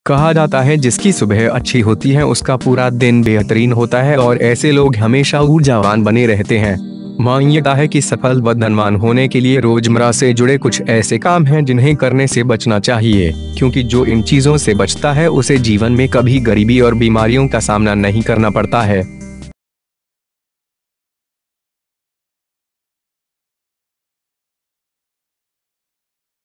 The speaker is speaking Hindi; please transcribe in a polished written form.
कहा जाता है जिसकी सुबह अच्छी होती है उसका पूरा दिन बेहतरीन होता है और ऐसे लोग हमेशा ऊर्जावान बने रहते हैं। मान्यता है कि सफल व धनवान होने के लिए रोजमर्रा से जुड़े कुछ ऐसे काम हैं जिन्हें करने से बचना चाहिए, क्योंकि जो इन चीजों से बचता है उसे जीवन में कभी गरीबी और बीमारियों का सामना नहीं करना पड़ता है।